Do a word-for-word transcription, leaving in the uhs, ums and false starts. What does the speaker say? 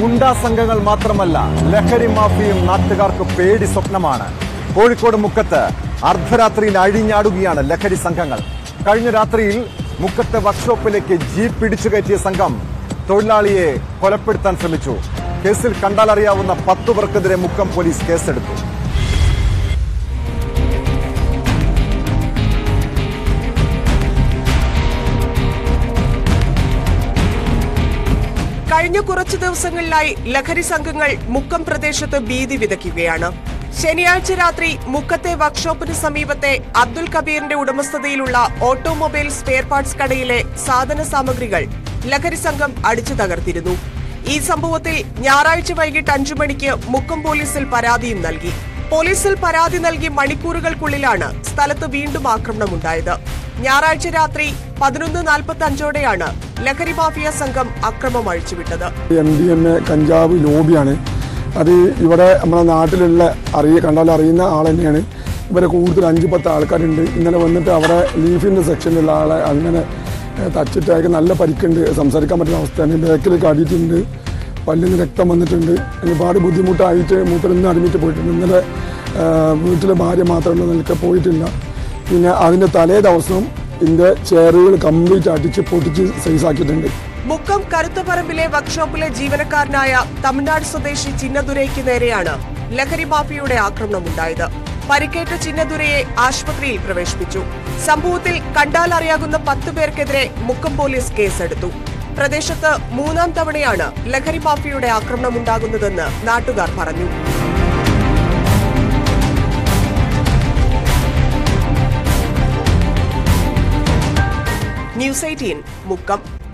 ഗുണ്ടാ സംഘങ്ങൾ മാത്രമല്ല, ലഹരി മാഫിയും നാട്ടുകാർക്ക് പേടി സ്വപ്നമാണ്. കോഴിക്കോട് മുക്കത്ത് അർദ്ധരാത്രിയിൽ അഴിഞ്ഞാടുകയാണ് ലഹരി സംഘങ്ങൾ. കഴിഞ്ഞ രാത്രിയിൽ മുക്കത്തെ വർക്ക്ഷോപ്പിലേക്ക് ജീപ്പ് പിടിച്ചു കയറ്റിയ സംഘം തൊഴിലാളിയെ കൊലപ്പെടുത്താൻ ശ്രമിച്ചു. കേസിൽ കണ്ടാലറിയാവുന്ന പത്തു പേർക്കെതിരെ മുക്കം പോലീസ് കേസെടുത്തു. കഴിഞ്ഞ കുറച്ചു ദിവസങ്ങളിലായി ലഹരി സംഘങ്ങൾ മുക്കം പ്രദേശത്ത് ഭീതി വിതയ്ക്കുകയാണ്. ശനിയാഴ്ച രാത്രി മുക്കത്തെ വർക്ക്ഷോപ്പിന് സമീപത്തെ അബ്ദുൽ കബീറിന്റെ ഉടമസ്ഥതയിലുള്ള ഓട്ടോമൊബൈൽ സ്പെയർ പാർട്സ് കടയിലെ സാധന സാമഗ്രികൾ ലഹരി സംഘം അടിച്ചു തകർത്തിരുന്നു. ഈ സംഭവത്തിൽ ഞായറാഴ്ച വൈകിട്ട് അഞ്ചു മണിക്ക് മുക്കം പോലീസിൽ പരാതിയും നൽകി. പോലീസിൽ പരാതി നൽകി മണിക്കൂറുകൾക്കുള്ളിലാണ് സ്ഥലത്ത് വീണ്ടും ആക്രമണമുണ്ടായത്. ഞായറാഴ്ച രാത്രി പതിനൊന്ന് നാൽപ്പത്തി അഞ്ചോടെയാണ് ലഹരി മാഫിയ സംഘം അക്രമം അഴിച്ചുവിട്ടത്. എം ഡി എം എ കഞ്ചാവ് ലോബിയാണ്. അത് ഇവിടെ നമ്മുടെ നാട്ടിലുള്ള അറിയ കണ്ടാൽ അറിയുന്ന ആൾ തന്നെയാണ്. ഇവരെ കൂടുതൽ അഞ്ച് പത്ത് ആൾക്കാരുണ്ട്. ഇന്നലെ വന്നിട്ട് അവിടെ ലീഫിൻ്റെ സെക്ഷനിലുള്ള ആളെ അങ്ങനെ തച്ചിട്ട് അയാൾക്ക് നല്ല പരിക്കുണ്ട്, സംസാരിക്കാൻ പറ്റുന്ന അവസ്ഥയാണ്. ബാക്കിൽ കാടിയിട്ടുണ്ട്, പല്ലിൽ നിന്ന് രക്തം വന്നിട്ടുണ്ട്. ഒരുപാട് ബുദ്ധിമുട്ടായിട്ട് മൂപ്പരൊന്നും അഡ്മിറ്റ് പോയിട്ടുണ്ട്. ഇന്നലെ വീട്ടിലെ ഭാര്യ മാത്രമല്ല നിൽക്കെ പോയിട്ടില്ല. പിന്നെ അതിൻ്റെ തലേ ദിവസം ഇതിൻ്റെ ചെയറുകൾ കംപ്ലീറ്റ് അടിച്ച് പൊട്ടിച്ച് സൈസാക്കിയിട്ടുണ്ട്. മുക്കം കരുത്തപ്പറമ്പിലെ വർക്ക്ഷോപ്പിലെ ജീവനക്കാരനായ തമിഴ്നാട് സ്വദേശി ചിന്നദുരയ്ക്ക് നേരെയാണ് ലഹരി മാഫിയയുടെ ആക്രമണമുണ്ടായത്. പരിക്കേറ്റ ചിന്നദുരയെ ആശുപത്രിയിൽ പ്രവേശിപ്പിച്ചു. സംഭവത്തിൽ കണ്ടാൽ അറിയാകുന്ന പത്തു പേർക്കെതിരെ മുക്കം പോലീസ് കേസെടുത്തു. പ്രദേശത്ത് മൂന്നാം തവണയാണ് ലഹരി മാഫിയയുടെ ആക്രമണമുണ്ടാകുന്നതെന്ന് നാട്ടുകാർ പറഞ്ഞു. News eighteen Mukkam.